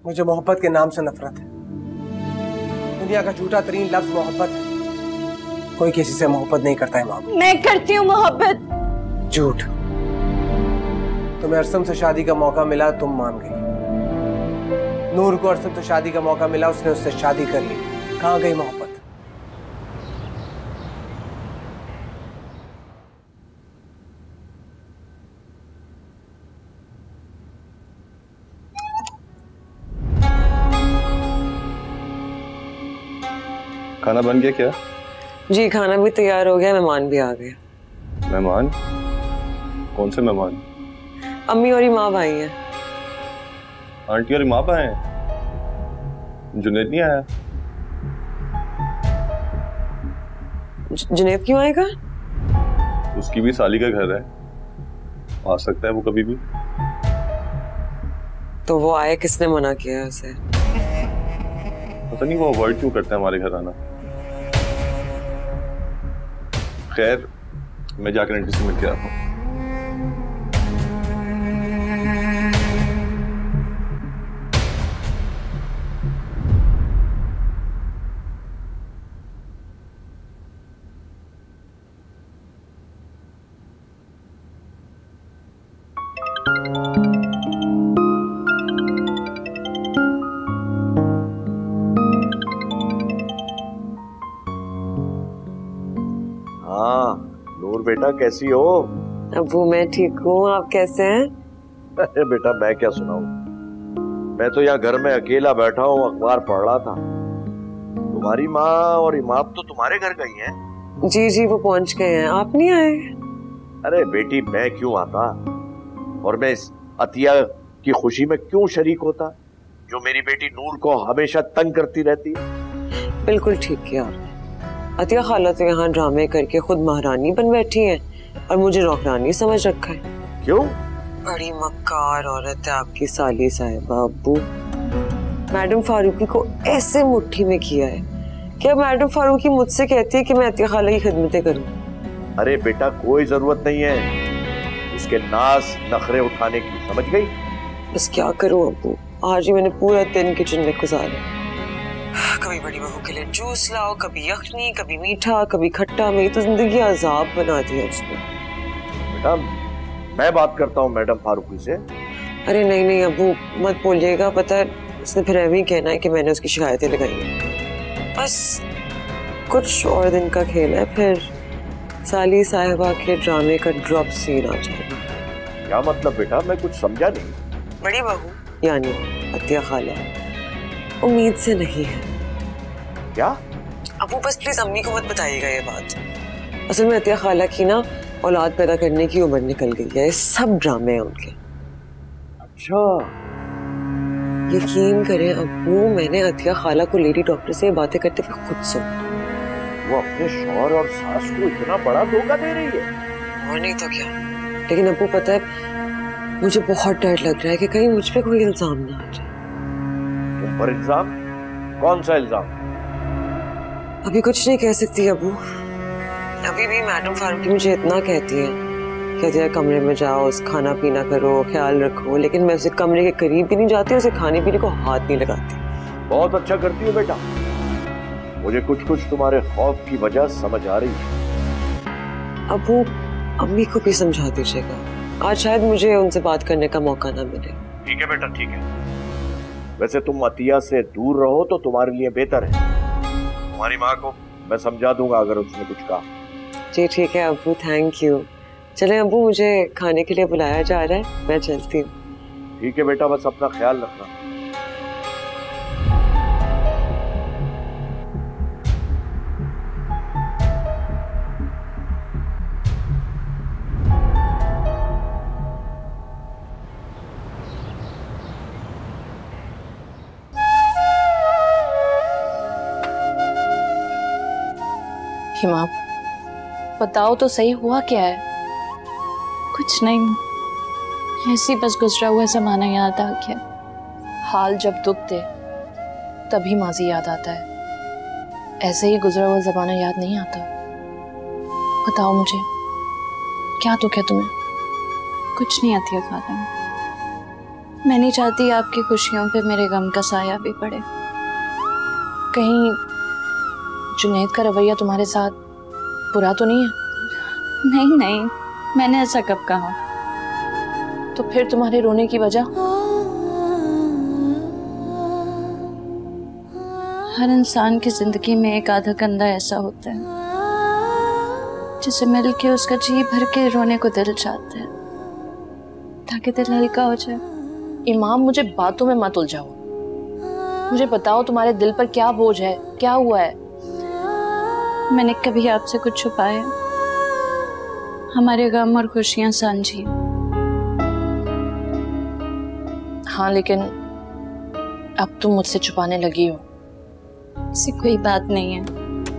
मुझे मोहब्बत के नाम से नफरत है। दुनिया का झूठा तरीन लफ्ज मोहब्बत है। कोई किसी से मोहब्बत नहीं करता है माँ। मैं करती हूँ मोहब्बत। झूठ। तुम्हें अरसम से शादी का मौका मिला, तुम मान गई। नूर को अरसम से शादी का मौका मिला, उसने उससे शादी कर ली। कहाँ गई मोहब्बत? खाना बन गया क्या? जी खाना भी तैयार हो गया, मेहमान भी आ गए। मेहमान? कौन से मेहमान? अम्मी और इमाम आई हैं। आंटी और इमाम आए? जुनैद नहीं आया? जुनैद क्यों आएगा? उसकी भी साली का घर है, आ सकता है वो कभी भी। तो वो आए, किसने मना किया उसे? पता नहीं वो अवॉइड क्यों करता है हमारे घर आना। खैर मैं जाकर आंटी से मिल के आता हूँ। नूर बेटा कैसी हो? अबू मैं ठीक हूँ, आप कैसे हैं? अरे बेटा मैं क्या सुनाऊं, मैं तो यहाँ घर में अकेला बैठा हूँ, अखबार पढ़ रहा था। तुम्हारी माँ और इमाम तो तुम्हारे घर गई हैं? जी जी वो पहुंच गए हैं, आप नहीं आए? अरे बेटी मैं क्यों आता, और मैं इस अतिया की खुशी में क्यों शरीक होता जो मेरी बेटी नूर को हमेशा तंग करती रहती है। बिल्कुल ठीक किया आपने। अतिया खाला तो यहाँ ड्रामे करके खुद महारानी बन बैठी है और मुझे नौकरानी समझ रखा है। क्यों? बड़ी मक्कार औरत है आपकी साली साहिबा। अब्बू मैडम फारूकी को ऐसे मुट्ठी में किया है कि अब मैडम फारूकी मुझसे कहती है कि मैं अतिया खाला की खिदमतें करूं। अरे बेटा कोई जरूरत नहीं है इसके नाज नखरे उठाने की, समझ गई? बस क्या करूं अब्बू, आज ही मैंने पूरा दिन किचन में गुजारा। कभी बड़ी बहू के लिए जूस लाओ, कभी यखनी, कभी मीठा, कभी खट्टा। मेरी तो जिंदगी अजाब बना दिया उसने। बेटा मैं बात करता हूँ मैडम फारूकी से। अरे नहीं नहीं अब्बू मत बोलिएगा, पता है उसने फिर ऐसे ही कहना है कि मैंने उसकी शिकायतें लगाई हैं। बस कुछ और दिन का खेल है, फिर साली साहिबा के ड्रामे का ड्रॉप सीन आ जाएगा। क्या मतलब बेटा, मैं कुछ समझा नहीं। बड़ी बहू यानी अतिया खाला उम्मीद से नहीं है। क्या? अबू बस प्लीज अम्मी को मत बताइएगा ये बात। असल में अतिया खाला की ना औलाद पैदा करने की उम्र निकल गई है, ये सब ड्रामे हैं उनके। अच्छा यकीन करें अबू, मैंने अतिया खाला को लेडी डॉक्टर से बातें करते हुए खुद सुना। वो अपने शौहर और सास को इतना बड़ा धोखा दे रही है? और नहीं तो क्या। लेकिन अबू पता है मुझे बहुत डर लग रहा है कि कहीं मुझ पे कोई इल्जाम ना आ जाए। तुम पर इल्जाम? कौन सा इल्जाम? अभी कुछ नहीं कह सकती अबू। अभी भी मैडम फारूकी मुझे इतना कहती है कि अतिया कमरे में जाओ, खाना पीना करो, ख्याल रखो, लेकिन मैं उसे कमरे के करीब भी नहीं जाती, उसे खाने पीने को हाथ नहीं लगाती। बहुत अच्छा करती हो बेटा, मुझे कुछ कुछ तुम्हारे खौफ की वजह समझ आ रही है। अबू अम्मी को भी समझा दीजिएगा, आज शायद मुझे उनसे बात करने का मौका ना मिले। ठीक है बेटा ठीक है, वैसे तुम अतिया से दूर रहो तो तुम्हारे लिए बेहतर है। तुम्हारी माँ को मैं समझा दूंगा अगर उसने कुछ कहा। जी ठीक है अबू, थैंक यू। चले अबू मुझे खाने के लिए बुलाया जा रहा है, मैं चलती हूँ। ठीक है बेटा, बस अपना ख्याल रखना। हिमा बताओ तो सही, हुआ क्या है? कुछ नहीं, ऐसी बस गुजरा हुआ जमाना याद आ गया। हाल जब दुख दे तभी माजी याद आता है, ऐसे ही गुजरा हुआ जमाना याद नहीं आता। बताओ मुझे क्या दुख है तुम्हें? कुछ नहीं अतिया खाला, मैं नहीं चाहती आपकी खुशियों पे मेरे गम का साया भी पड़े। कहीं जुनैद का रवैया तुम्हारे साथ बुरा तो नहीं है? नहीं नहीं, मैंने ऐसा कब कहा? तो फिर तुम्हारे रोने की वजह? हर इंसान की जिंदगी में एक आधा कंधा ऐसा होता है जिसे मिल के उसका जी भर के रोने को दिल चाहता है ताकि दिल हल्का हो जाए। इमाम, मुझे बातों में मत उलझाओ। मुझे बताओ तुम्हारे दिल पर क्या बोझ है, क्या हुआ है? मैंने कभी आपसे कुछ छुपाया? हमारे गम और खुशियां साझी। हाँ, लेकिन अब तुम मुझसे छुपाने लगी हो। ऐसी कोई बात नहीं है।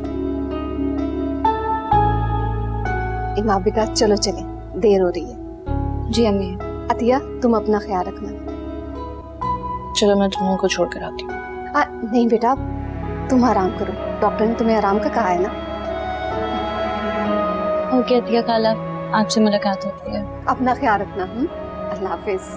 इमाम बेटा चलो चले, देर हो रही है। जी अम्मी। अतिया तुम अपना ख्याल रखना। चलो मैं तुम को छोड़ कर आती हूँ। नहीं बेटा, तुम आराम करो, डॉक्टर ने तुम्हें आराम का कहा है ना। ओके अतिया खाला, आपसे मुलाकात होती है। अपना ख्याल रखना। अल्लाह हाफिज।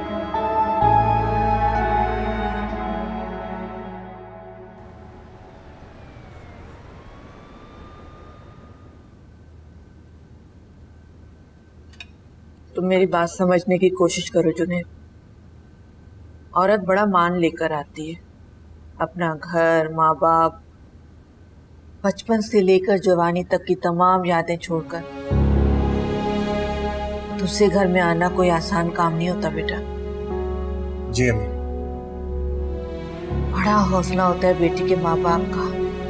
तुम मेरी बात समझने की कोशिश करो जुनैद। औरत बड़ा मान लेकर आती है, अपना घर, माँ बाप, बचपन से लेकर जवानी तक की तमाम यादें छोड़कर। दूसरे घर में आना कोई आसान काम नहीं होता बेटा। जी अम्मी। बड़ा हौसला होता है बेटी के माँ बाप का।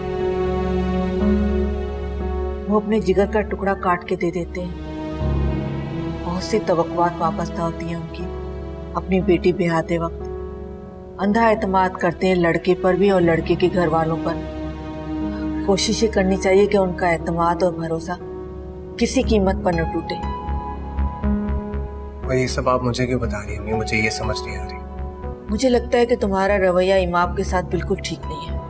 वो अपने जिगर का टुकड़ा काट के दे देते हैं। बहुत सी तवक्कुआत वाबस्ता होती हैं उनकी अपनी बेटी ब्याहते वक्त। अंधा एतमाद करते हैं लड़के पर भी और लड़के के घर वालों पर। कोशिश करनी चाहिए कि उनका एतमाद और भरोसा किसी कीमत पर न टूटे। ये सब आप मुझे क्यों बता रही हैं? मुझे ये समझ नहीं आ रही। मुझे लगता है कि तुम्हारा रवैया इमाम के साथ बिल्कुल ठीक नहीं है।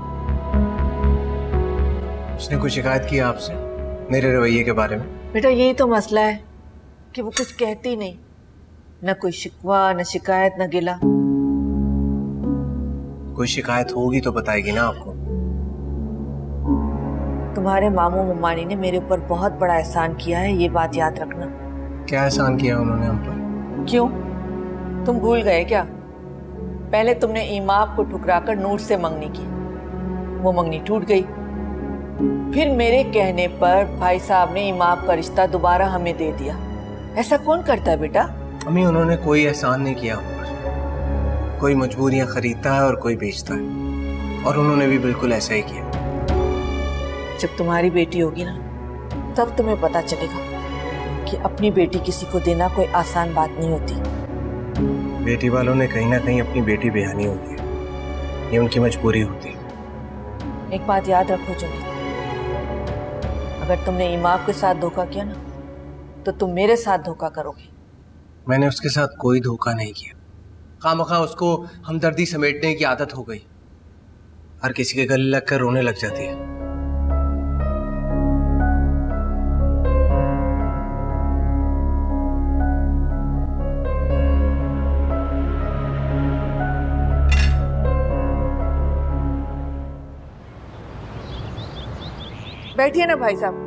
उसने कोई शिकायत की आपसे मेरे रवैये के बारे में? बेटा यही तो मसला है कि वो कुछ कहती नहीं, न कोई शिकवा, न शिकायत, न गिला। कोई शिकायत होगी तो बताएगी ना आपको। तुम्हारे मामू मुम्मानी ने मेरे ऊपर बहुत बड़ा एहसान किया है, ये बात याद रखना। क्या एहसान किया उन्होंने हम पर? क्यों, तुम भूल गए क्या? पहले तुमने इमाम को ठुकराकर नूर से मंगनी की, वो मंगनी टूट गई। फिर मेरे कहने पर भाई साहब ने इमाम का रिश्ता दोबारा हमें दे दिया। ऐसा कौन करता है बेटा? अम्मी, उन्होंने कोई एहसान नहीं किया हम पर। कोई मजबूरियां खरीदता है और कोई बेचता है, और उन्होंने भी बिल्कुल ऐसा ही किया। जब तुम्हारी बेटी होगी ना, तब तुम्हें पता चलेगा कि अपनी बेटी किसी को देना कोई आसान बात नहीं होती। बेटी वालों ने कहीं ना कहीं अपनी बेटी ब्याहनी होती है, ये उनकी मजबूरी होती है। एक बात याद रखो जुनैद, अगर तुमने इमाम के साथ धोखा किया ना, तो तुम मेरे साथ धोखा करोगे। मैंने उसके साथ कोई धोखा नहीं किया। खामखा उसको हमदर्दी समेटने की आदत हो गई, हर किसी के गले लग कर रोने लग जाती है। बैठिए ना भाई साहब।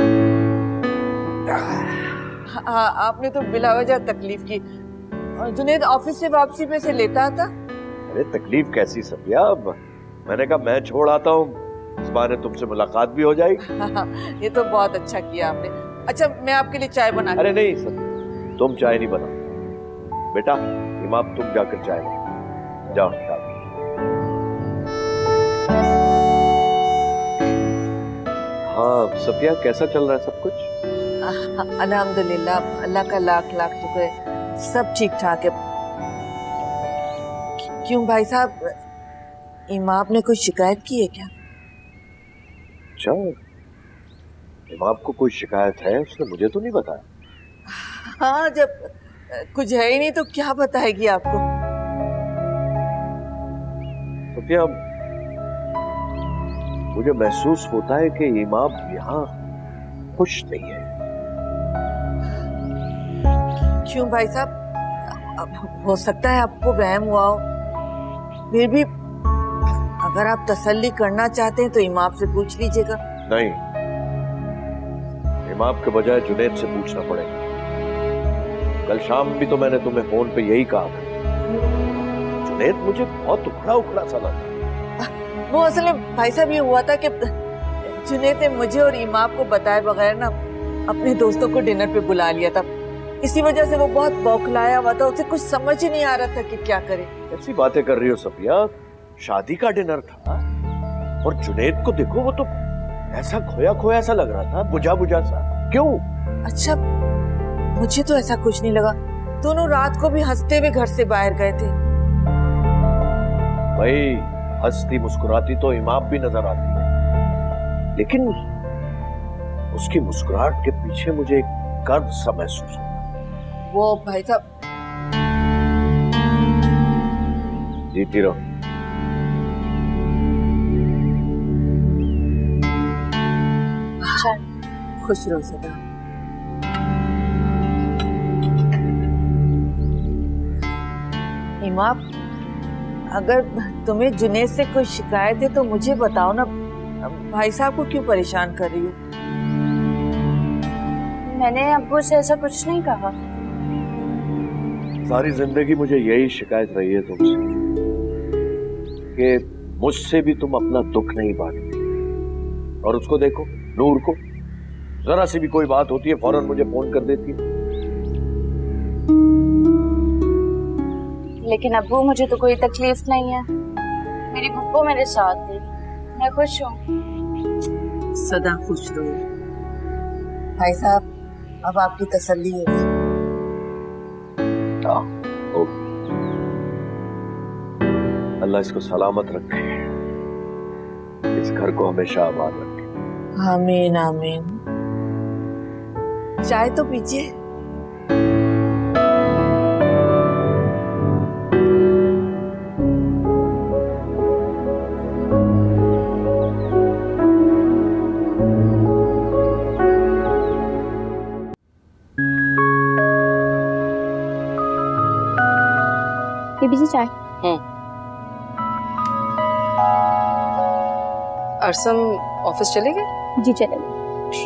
हाँ, आपने तो बिला वजह तकलीफ की। जुनैद ऑफिस से वापसी में से लेता आता। अरे तकलीफ कैसी सफिया, अब मैंने कहा मैं छोड़ आता हूँ, इस बहाने तुमसे मुलाकात भी हो जाएगी। हाँ, ये तो बहुत अच्छा किया आपने। अच्छा, मैं आपके लिए चाय बना। अरे नहीं सफिया, तुम चाय नहीं बना बेटा, इमाम तुम जाकर चाय बना जाओ। हाँ सफिया, कैसा चल रहा है सब कुछ? अल्हम्दुलिल्लाह, अल्लाह का लाख लाख शुक्र है, सब ठीक ठाक है। क्यों भाई साहब, इमाम ने कोई शिकायत की है क्या? अच्छा, इमाम को कोई शिकायत है? उसने मुझे तो नहीं बताया। हाँ, जब कुछ है ही नहीं तो क्या बताएगी आपको? सफिया, मुझे महसूस होता है कि इमाम यहाँ खुश नहीं है। क्यों भाई साहब, अब हो सकता है आपको वहम हुआ हो, फिर भी अगर आप तसल्ली करना चाहते हैं तो इमाम से पूछ लीजिएगा। नहीं, इमाम के बजाय जुनैद से पूछना पड़ेगा। कल शाम भी तो मैंने तुम्हें फोन पे यही कहा था। जुनैद मुझे बहुत उखड़ा उखड़ा सा लगा। वो असल में भाई साहब ये हुआ था कि जुनैद ने मुझे और इमाम को बताए बगैर ना अपने दोस्तों को डिनर पे बुला लिया था। इसी वजह से वो बहुत बौखलाया हुआ था, उसे कुछ समझ ही नहीं आ रहा था कि क्या करे। ऐसी बातें कर रही हो सफिया, शादी का डिनर था और जुनैद को देखो, वो तो ऐसा खोया खोया सा लग रहा था, बुझा बुझा सा। क्यों? अच्छा, मुझे तो ऐसा कुछ नहीं लगा। दोनों रात को भी हंसते हुए घर से बाहर गए थे। भाई, हंसती मुस्कुराती तो इमाम भी नजर आती है, लेकिन उसकी मुस्कुराहट के पीछे मुझे एक कर्ज सा महसूस हुआ। वो भाई साहब, जीती रहो। खुश रहो सदा। इमाम, अगर तुम्हें जुनैद से कोई शिकायत है तो मुझे बताओ ना। भाई साहब को क्यों परेशान कर रही हो? मैंने अब्बू से ऐसा कुछ नहीं कहा। सारी जिंदगी मुझे यही शिकायत रही है तुमसे कि मुझसे भी तुम अपना दुख नहीं बांटती। और उसको देखो, नूर को जरा सी भी कोई बात होती है फौरन मुझे फोन कर देती है। लेकिन अब्बू, मुझे तो कोई तकलीफ नहीं है। मेरी बुब्बू मेरे साथ है, मैं खुश हूँ। सदा खुश रहो। भाई साहब, अब आपकी तसल्ली होगी। अल्लाह इसको सलामत रखे, इस घर को हमेशा आबाद रखे। आमीन आमीन। चाय तो पीजिए। बीबी चाय। अरसम ऑफिस चले गए? जी चले गए।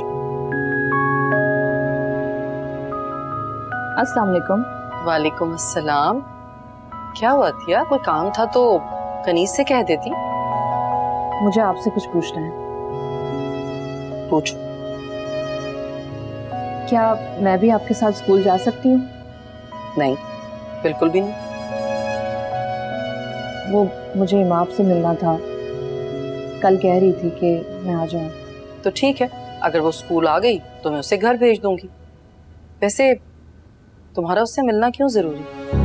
अस्सलाम वालेकुम। वालेकुम अस्सलाम। क्या हुआ थिया, कोई काम था तो कनीज से कह देती। मुझे आपसे कुछ पूछना है। पूछो। क्या मैं भी आपके साथ स्कूल जा सकती हूँ? नहीं, बिल्कुल भी नहीं। वो मुझे इमाम से मिलना था, कल कह रही थी कि मैं आ जाऊं। तो ठीक है, अगर वो स्कूल आ गई तो मैं उसे घर भेज दूंगी। वैसे तुम्हारा उससे मिलना क्यों जरूरी?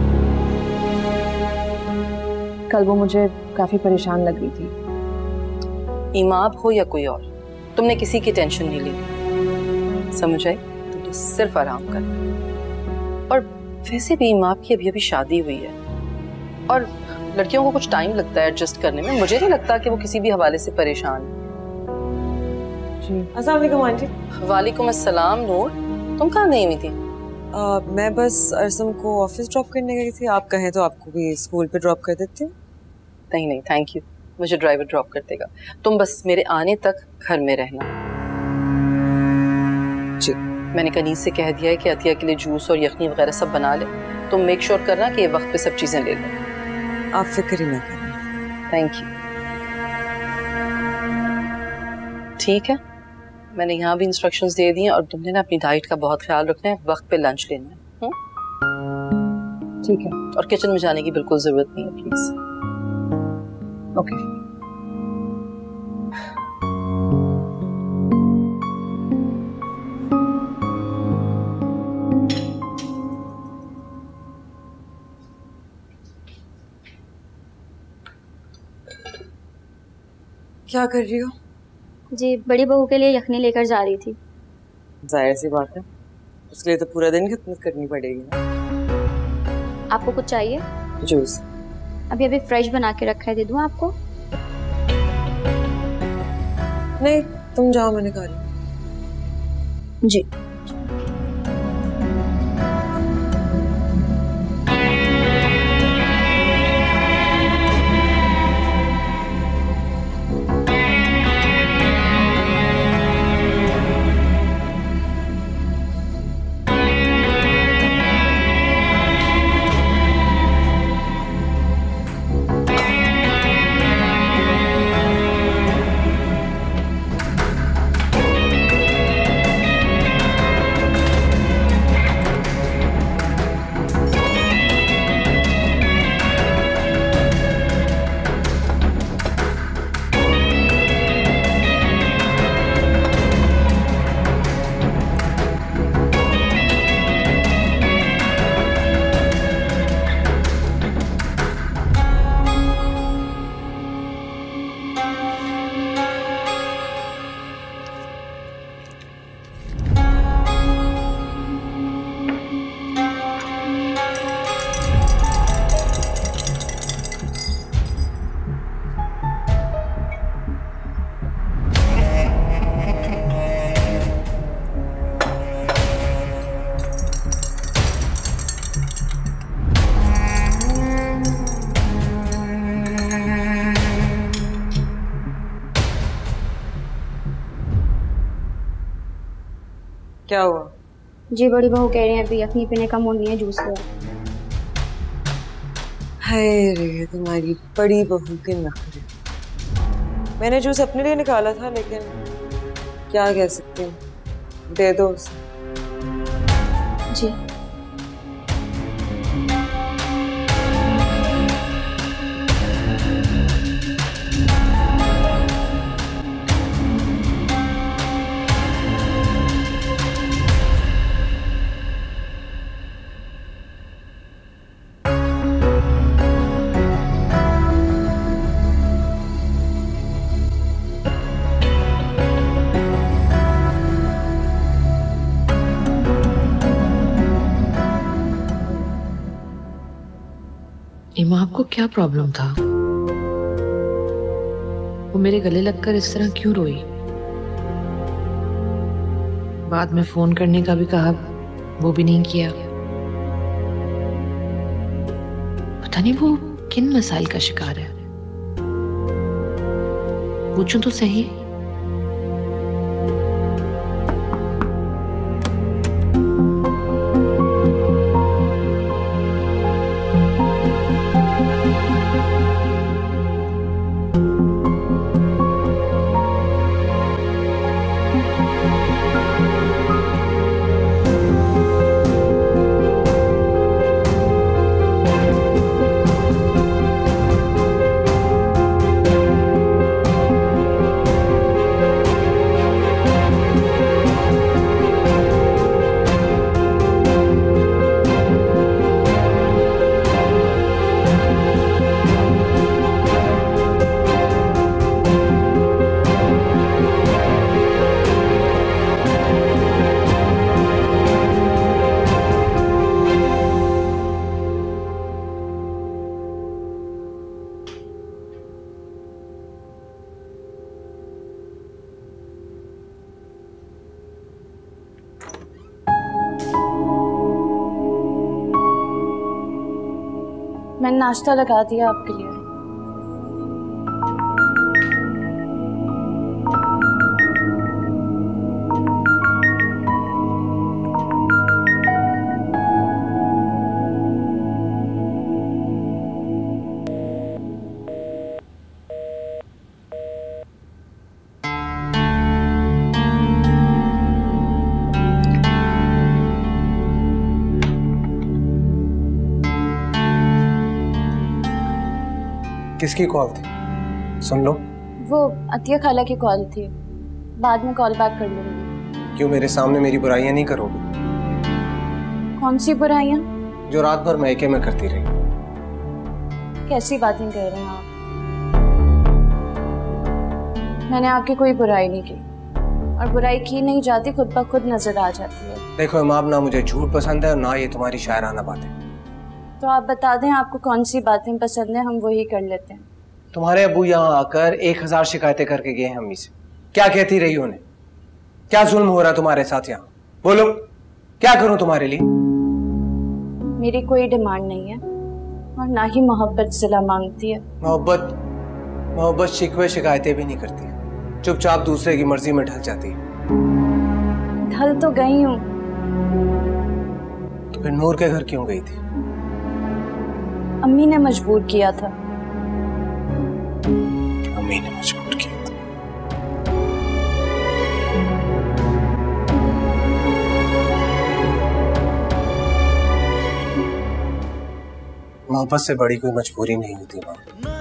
कल वो मुझे काफी परेशान लग रही थी। इमाम हो या कोई और, तुमने किसी की टेंशन नहीं ली, समझ आई? तुम तो सिर्फ आराम कर। और वैसे भी इमाम की अभी अभी शादी हुई है और लड़कियों को कुछ टाइम लगता है एडजस्ट करने में। मुझे नहीं लगता कि वो किसी भी हवाले से परेशान है। जी। अस्सलाम वालेकुम आंटी। वालेकुम अस्सलाम। नूर, तुम कहाँ गई हुई थी? मैं बस अरसम को ऑफिस ड्रॉप करने गई थी। आप कहें तो आपको भी स्कूल पे ड्रॉप कर देती हूँ। नहीं नहीं, थैंक यू, मुझे ड्राइवर ड्रॉप कर देगा। तुम बस मेरे आने तक घर में रहना। जी। मैंने कनीज से कह दिया है कि अतिया के लिए जूस और यखनी वगैरह सब बना ले। तुम मेक श्योर करना कि ये वक्त पे सब चीजें ले लो। आप फिक्र ही ना करें। Thank you. ठीक है, मैंने यहाँ भी इंस्ट्रक्शंस दे दी हैं और तुमने ना अपनी डाइट का बहुत ख्याल रखना है, वक्त पे लंच लेना है। ठीक है, और किचन में जाने की बिल्कुल जरूरत नहीं है, प्लीज। ओके। क्या कर रही हो? जी, बड़ी बहू के लिए यखनी लेकर जा रही थी। जाहिर सी बात है, उसके लिए तो पूरा दिन खिदमत करनी पड़ेगी ना। आपको कुछ चाहिए? जूस अभी अभी फ्रेश बना के रखा है, दे दूं आपको? नहीं, तुम जाओ, मैंने कहा लिया। जी। क्या हुआ? जी बड़ी बहू कह रही है अभी यखनी पीने का मूड नहीं है, जूस लो। हाय रे तुम्हारी बड़ी बहू के नखरे। मैंने जूस अपने लिए निकाला था, लेकिन क्या कह सकती हूँ, दे दो उसे। जी इमा, आपको क्या प्रॉब्लम था? वो मेरे गले लगकर इस तरह क्यों रोई? बाद में फोन करने का भी कहा, वो भी नहीं किया। पता नहीं वो किन मसाइल का शिकार है। पूछूं तो सही। मैंने नाश्ता लगा दिया आपके लिए। किसकी कॉल थी? सुन लो। वो अतिया खाला की कॉल थी, बाद में कॉल बैक कर लूंगी। क्यों मेरे सामने मेरी बुराइयां नहीं करोगी? कौन सी बुराइयां? जो रात भर मैके में करती रही। कैसी बातें कह रहे हैं आप? मैंने आपकी कोई बुराई नहीं की, और बुराई की नहीं जाती खुद ब खुद नजर आ जाती है। देखो इमाम, ना मुझे झूठ पसंद है और ना ये तुम्हारी शायराना बातें। तो आप बता दें आपको कौन सी बातें पसंद है, हम वही कर लेते हैं। तुम्हारे अबू यहाँ आकर 1000 शिकायतें करके गए हैं अम्मी से। क्या कहती रही उन्हें? क्या जुल्म हो रहा तुम्हारे साथ यहाँ? बोलो, क्या करूं तुम्हारे लिए? मेरी कोई डिमांड नहीं है, और ना ही मोहब्बत सिला मांगती है। मोहब्बत शिकवे शिकायतें भी नहीं करती, चुपचाप दूसरे की मर्जी में ढल जाती है। ढल तो गई हूँ। तो फिर नूर के घर क्यों गई थी? अम्मी ने मजबूर किया था। अम्मी ने मजबूर किया था। मोहब्बत से बड़ी कोई मजबूरी नहीं होती माँ।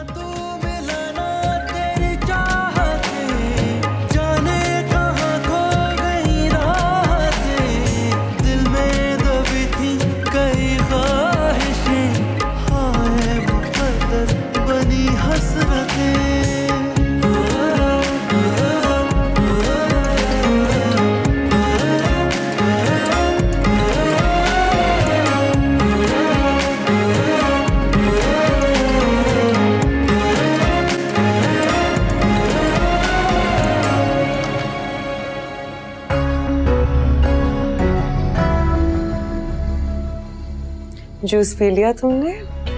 जूस पी लिया तुमने?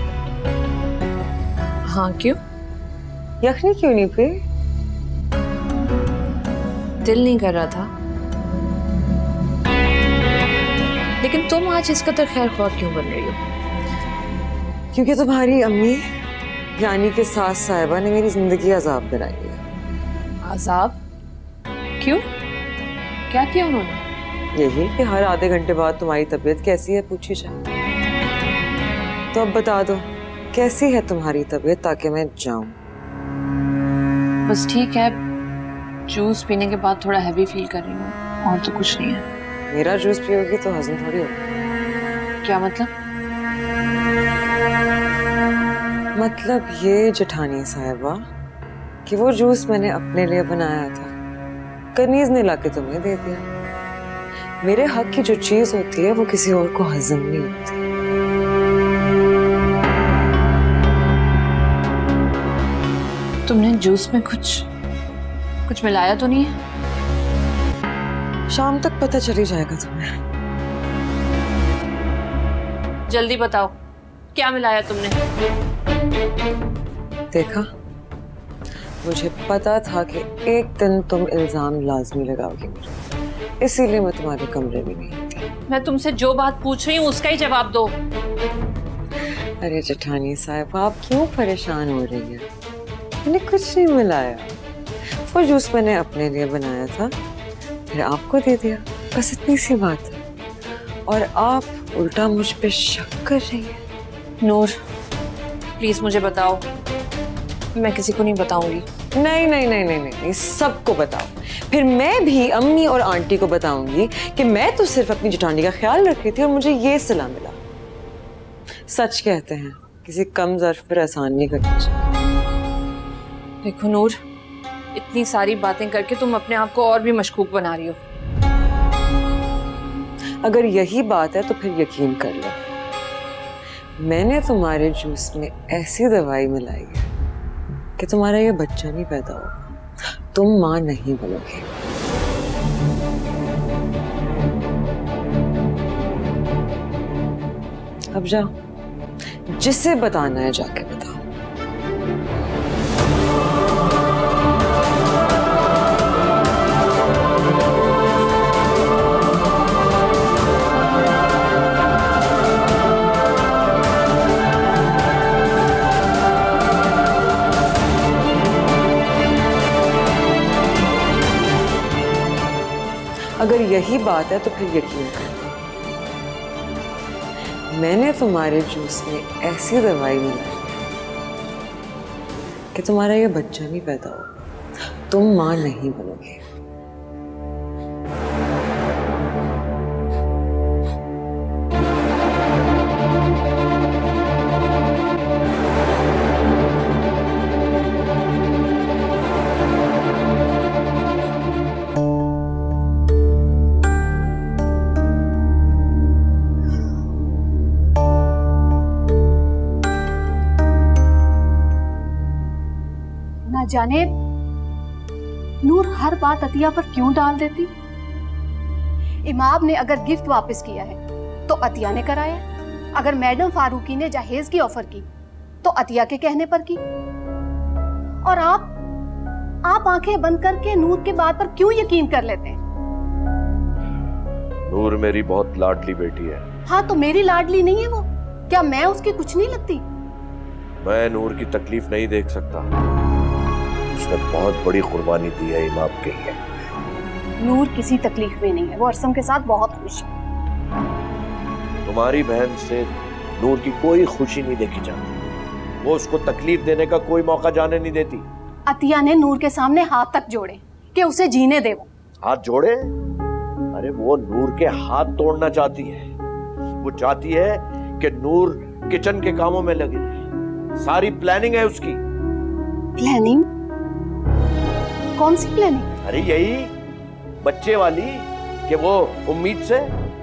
हाँ, क्यों? यखनी क्यों नहीं पी? दिल नहीं कर रहा था। लेकिन तुम आज इस कदर खैर ख्वाह क्यों बन रही हो? क्योंकि तुम्हारी अम्मी यानी कि सास साहिबा ने मेरी जिंदगी अजाब बनाई है। अजाब? क्यों? क्या किया उन्होंने? यही कि हर आधे घंटे बाद तुम्हारी तबीयत कैसी है पूछी जाए। तो अब बता दो कैसी है तुम्हारी तबीयत ताकि मैं जाऊं। बस ठीक है, जूस पीने के बाद थोड़ा हैवी फील कर रही हूँ, और तो कुछ नहीं है। मेरा जूस पियोगी तो हजम थोड़ी होगा। क्या मतलब? मतलब ये जेठानी साहिबा कि वो जूस मैंने अपने लिए बनाया था, कनीज ने लाके तुम्हें दे दिया। मेरे हक की जो चीज होती है वो किसी और को हजम नहीं होती। तुमने जूस में कुछ मिलाया तो नहीं है? शाम तक पता चली जाएगा तुम्हें। जल्दी बताओ, क्या मिलाया तुमने? देखा, मुझे पता था कि एक दिन तुम इल्जाम लाजमी लगाओगी मुझे, इसीलिए मैं तुम्हारे कमरे में नहीं थी। मैं तुमसे जो बात पूछ रही हूँ उसका ही जवाब दो। अरे जेठानी साहब, आप क्यों परेशान हो रही है? मैंने कुछ नहीं मिलाया, वो जूस मैंने अपने लिए बनाया था, फिर आपको दे दिया, बस इतनी सी बात है। और आप उल्टा मुझ पे शक कर रही है। नूर, प्लीज मुझे बताओ, मैं किसी को नहीं बताऊंगी। नहीं नहीं नहीं नहीं नहीं, सबको बताओ। फिर मैं भी अम्मी और आंटी को बताऊंगी कि मैं तो सिर्फ अपनी जेठानी का ख्याल रख रही थी और मुझे ये सलाह मिला। सच कहते हैं, किसी कम ज़र्फ पर एहसान नहीं करना चाहिए। देखो नूर, इतनी सारी बातें करके तुम अपने आप को और भी मशकूक बना रही हो। अगर यही बात है तो फिर यकीन कर लो, मैंने तुम्हारे जूस में ऐसी दवाई मिलाई है कि तुम्हारा ये बच्चा नहीं पैदा होगा, तुम माँ नहीं बनोगे। अब जाओ, जिसे बताना है जाके बताओ। अगर यही बात है तो फिर यकीन करो, मैंने तुम्हारे जूस में ऐसी दवाई मिलाई कि तुम्हारा ये बच्चा नहीं पैदा होगा, तुम माँ नहीं बनोगे। जाने नूर हर बात अतिया पर क्यों डाल देती। इमाम ने अगर गिफ्ट वापस किया है तो अतिया ने कराया, अगर मैडम फारूकी ने जहेज की ऑफर की तो अतिया के कहने पर की, और आप आंखें बंद करके नूर के बात पर क्यों यकीन कर लेते हैं? नूर मेरी बहुत लाडली बेटी है। हाँ तो मेरी लाडली नहीं है वो? क्या मैं उसकी कुछ नहीं लगती? मैं नूर की तकलीफ नहीं देख सकता, उसने बहुत बड़ी कुर्बानी दी है इमाम के लिए। नूर किसी तकलीफ में नहीं है, वो अरसम के साथ बहुत खुश है। तुम्हारी बहन से नूर की कोई खुशी नहीं देखी जाती, वो उसको तकलीफ देने का कोई मौका जाने नहीं देती। अतिया ने नूर के सामने हाथ तक जोड़े कि उसे जीने दे। वो हाथ जोड़े? अरे वो नूर के हाथ तोड़ना चाहती है, वो चाहती है कि नूर किचन के कामों में लगी रहे, सारी प्लानिंग है उसकी। प्लानिंग? कौन सी प्लानिंग? अरे यही बच्चे वाली कि वो उम्मीद से।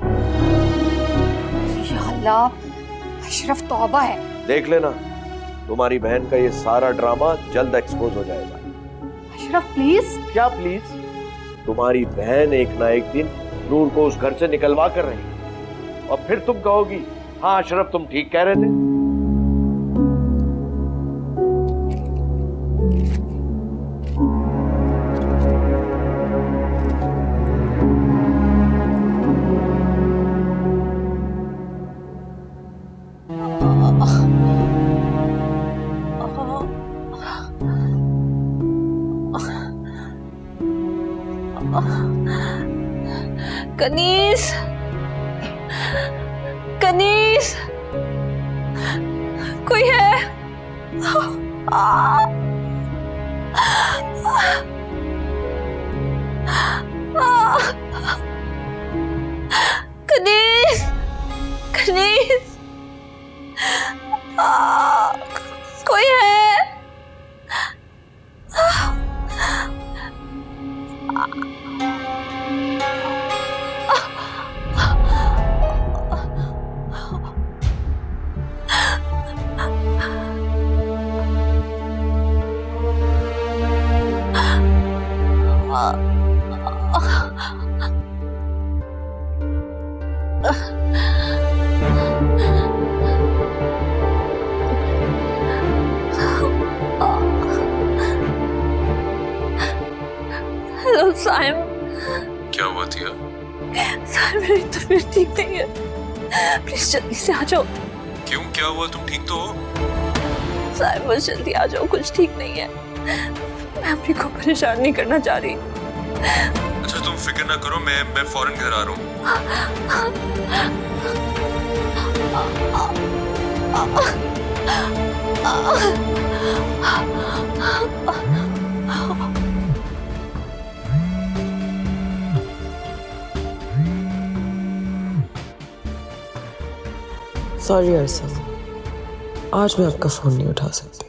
या अल्लाह, अशरफ तौबा है। देख लेना, तुम्हारी बहन का ये सारा ड्रामा जल्द एक्सपोज हो जाएगा। अशरफ प्लीज। क्या प्लीज? तुम्हारी बहन एक ना एक दिन नूर को उस घर से निकलवा कर रही, और फिर तुम कहोगी हाँ अशरफ तुम ठीक कह रहे थे। कनीज, कनीज, कोई है? कनीज, कनीज, कोई है? हेलो साइम। क्या हुआ थिया? साइम, मेरी तबीयत ठीक नहीं है, प्लीज जल्दी से आ जाओ। क्यों, क्या हुआ? तुम ठीक तो हो? साइम बस जल्दी आ जाओ, कुछ ठीक नहीं है। मैं अपनी को परेशान नहीं करना चाह रही। अच्छा तुम फिक्र ना करो, मैं फौरन घर आ रहा हूँ। सॉरी अरसम, आज मैं आपका फोन नहीं उठा सकती।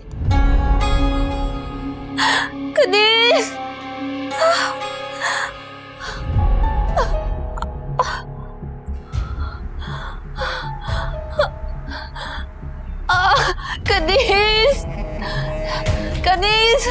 कनीज, कनीज, कनीज।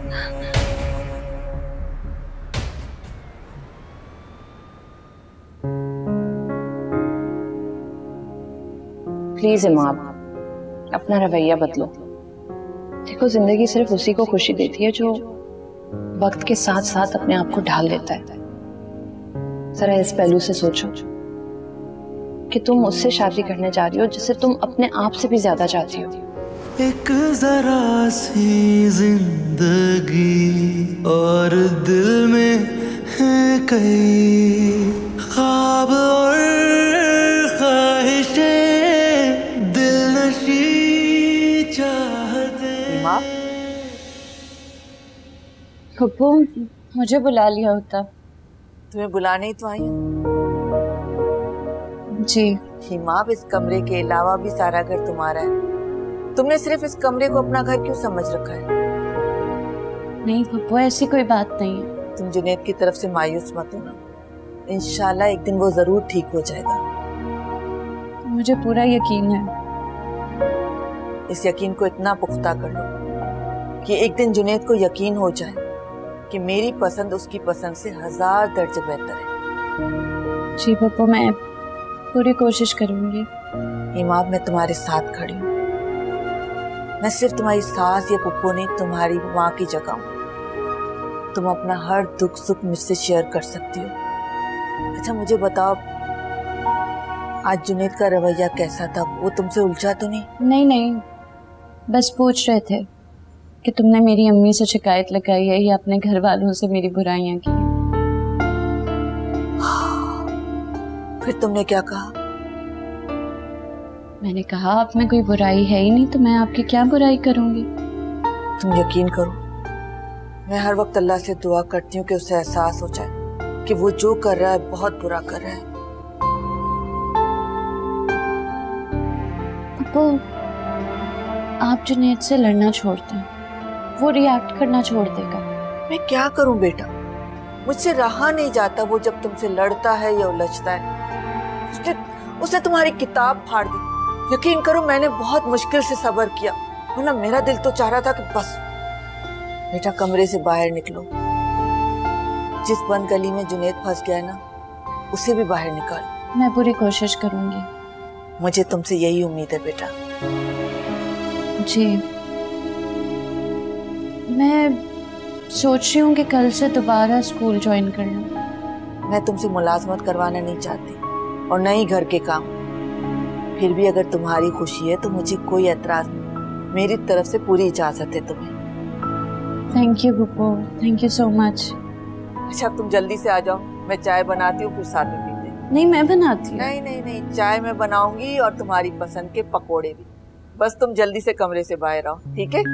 प्लीज इमाम, अपना रवैया बदलो। देखो, जिंदगी सिर्फ उसी को खुशी देती है जो वक्त के साथ साथ अपने आप को ढाल लेता है। जरा इस पहलू से सोचो कि तुम उससे शादी करने जा रही हो जिसे तुम अपने आप से भी ज्यादा चाहती हो। एक जरा सी जिंदगी और दिल में है कई ख्वाब और ख्वाहिशें, दिलनशी चाहते। पप्पू, मुझे बुला लिया होता। तुम्हें बुलाने ही तो आई हूँ। जी हिमाब, इस कमरे के अलावा भी सारा घर तुम्हारा है। तुमने सिर्फ इस कमरे को अपना घर क्यों समझ रखा है? नहीं पप्पू, ऐसी कोई बात नहीं है। तुम जुनैद की तरफ से मायूस मत होना, इंशाल्लाह एक दिन वो जरूर ठीक हो जाएगा। मुझे पूरा यकीन है। इस यकीन को इतना पुख्ता कर लो कि एक दिन जुनैद को यकीन हो जाए कि मेरी पसंद उसकी पसंद से 1000 दर्जे बेहतर है। जी पप्पू, मैं पूरी कोशिश करूंगी। हिमाब, मैं तुम्हारे साथ खड़ी हूँ। मैं सिर्फ तुम्हारी सास या पुप्पो नहीं, तुम्हारी माँ की जगह हूँ। तुम अपना हर दुख सुख मुझसे शेयर कर सकती हो। अच्छा मुझे बताओ, आज जुनैद का रवैया कैसा था? वो तुमसे उलझा तो नहीं? नहीं नहीं, बस पूछ रहे थे कि तुमने मेरी अम्मी से शिकायत लगाई है या अपने घर वालों से मेरी बुराइयां की। फिर तुमने क्या कहा? मैंने कहा आप में कोई बुराई है ही नहीं, तो मैं आपकी क्या बुराई करूंगी। तुम यकीन करो, मैं हर वक्त अल्लाह से दुआ करती हूँ कि उसे एहसास हो जाए कि वो जो कर रहा है बहुत बुरा कर रहा है। पप्पू, आप जुनैद से लड़ना छोड़ दें, वो रिएक्ट करना छोड़ देगा। मैं क्या करूं बेटा, मुझसे रहा नहीं जाता वो जब तुमसे लड़ता है या उलझता है। उसने तुम्हारी किताब फाड़ दी। यकीन करो मैंने बहुत मुश्किल से सब्र किया, वरना मेरा दिल तो चाह रहा था कि बस बेटा कमरे से बाहर निकलो। जिस बंद गली में जुनैद फंस गया है ना, उसे भी बाहर निकालो। मैं पूरी कोशिश करूंगी। मुझे तुमसे यही उम्मीद है बेटा। जी, मैं सोच रही हूँ कि कल से दोबारा स्कूल ज्वाइन कर लूँ। मैं तुमसे मुलाजमत करवाना नहीं चाहती और न ही घर के काम। फिर भी अगर तुम्हारी खुशी है तो मुझे कोई एतराज नहीं। मेरी तरफ से पूरी इजाजत है तुम्हें। थैंक यू बुप्पो, थैंक यू सो मच। अच्छा अब तुम जल्दी से आ जाओ, मैं चाय बनाती हूँ फिर साथ में पीते हैं। नहीं मैं बनाती हूँ। नहीं नहीं नहीं, चाय मैं बनाऊंगी और तुम्हारी पसंद के पकोड़े भी। बस तुम जल्दी से कमरे से बाहर आओ, ठीक है?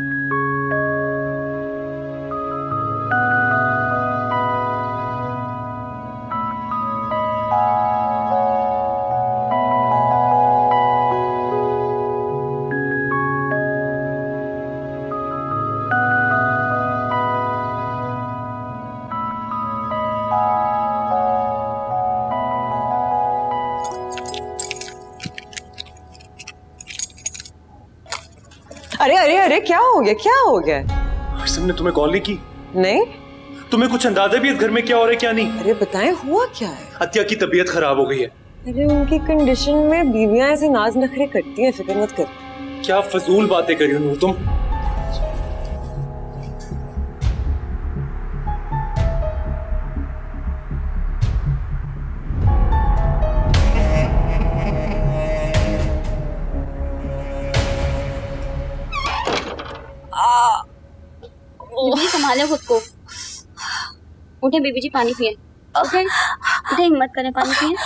अरे अरे अरे, क्या हो गया, क्या हो गया? अरसम ने तुम्हें कॉल नहीं की? नहीं। तुम्हें कुछ अंदाजा भी इस घर में क्या हो रहा है क्या नहीं? अरे बताएं, हुआ क्या है? अतिया की तबीयत खराब हो गई है। अरे उनकी कंडीशन में बीवियां ऐसे नाज नखरे करती हैं, फिक्र मत कर। क्या फजूल बातें कर रही हो तुम? बीबी संभाले खुद को। उठे बीबी जी, पानी पिए। उठे उठे, हिम्मत करें, पानी पिए।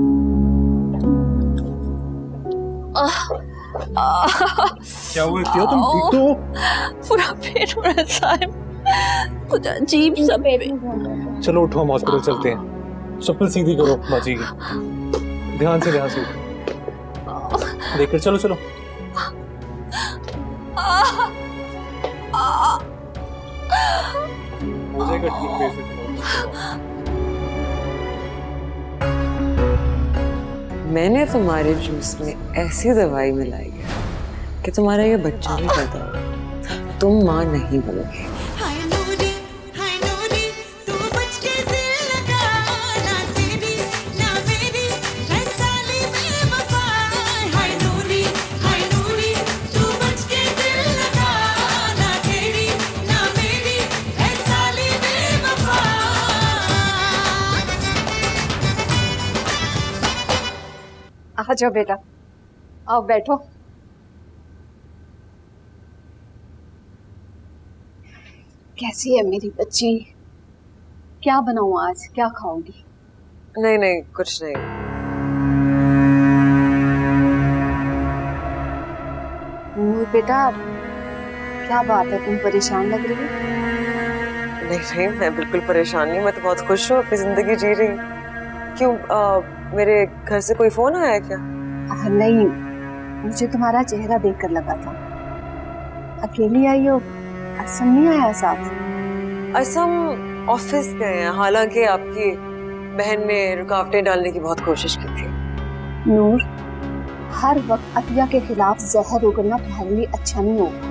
क्या हुआ अतिया, तुम ठीक तो हो? पूरा पेट बड़ा सा है, कुछ अजीब सा पेट। चलो उठो, हम हॉस्पिटल चलते हैं। चप्पल सीधी करो बाजी की, ध्यान से देखकर चलो चलो। हो जाएगा ठीक, बेफिक्र मैंने तुम्हारे जूस में ऐसी दवाई मिलाई है कि तुम्हारा ये बच्चा भी पैदा होगा, तुम माँ नहीं बनोगे। आ जाओ बेटा, आओ बैठो। कैसी है मेरी बच्ची? क्या बनाऊं आज, क्या खाओगी? नहीं नहीं, कुछ नहीं। बेटा क्या बात है, तुम परेशान लग रही हो? नहीं नहीं, मैं बिल्कुल परेशान नहीं, मैं तो बहुत खुश हूँ, अपनी जिंदगी जी रही हूँ। क्यों, मेरे घर से कोई फोन आया क्या? नहीं, मुझे तुम्हारा चेहरा देखकर लगा था। अकेली आई हो? असम नहीं आया साथ? असम ऑफिस गए हैं, हालांकि आपकी बहन ने रुकावटें डालने की बहुत कोशिश की थी। नूर, हर वक्त अतिया के खिलाफ जहर उगलना तुम्हारे लिए अच्छा नहीं होगा।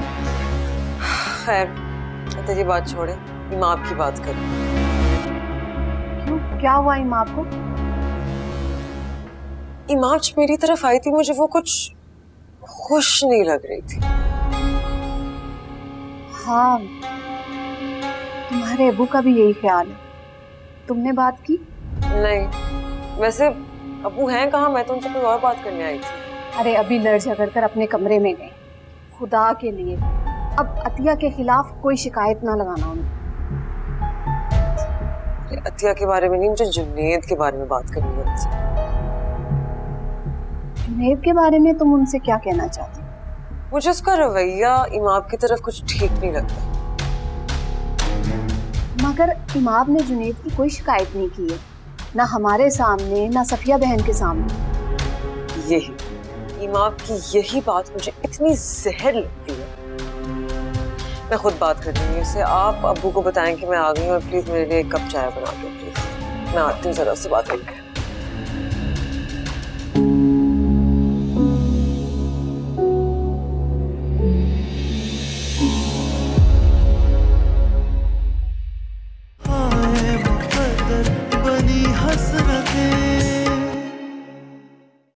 खैर, अतिया की बात छोड़े, इमाम की बात करें। क्यों, क्या हुआ इमाम को? इमाम मेरी तरफ आई थी, मुझे वो कुछ खुश नहीं लग रही थी। हाँ, तुम्हारे अबू का भी यही ख्याल है। तुमने बात की? नहीं, वैसे अबू हैं कहाँ, मैं तो उनसे कोई और बात करने आई थी। अरे अभी लड़ झगड़ कर अपने कमरे में गए, खुदा के लिए अब अतिया के खिलाफ कोई शिकायत ना लगाना उन्हें। अतिया के बारे में नहीं, मुझे जुनैद के बारे में बात करनी है उनसे। जुनैद के बारे में तुम उनसे क्या कहना चाहती? मुझे उसका रवैया इमाम की तरफ कुछ ठीक नहीं लगता। मगर इमाम ने जुनैद की कोई शिकायत नहीं की है, ना हमारे सामने ना सफिया बहन के सामने। यही इमाम की यही बात मुझे इतनी जहर लगती है। मैं खुद बात कर रही हूँ इससे, आप अब्बू को बताएं कि मैं आ गई हूँ और प्लीज मेरे लिए एक कप चाय बना दो प्लीज। मैं आती हूँ जरा से बात करके। बनी हसरतें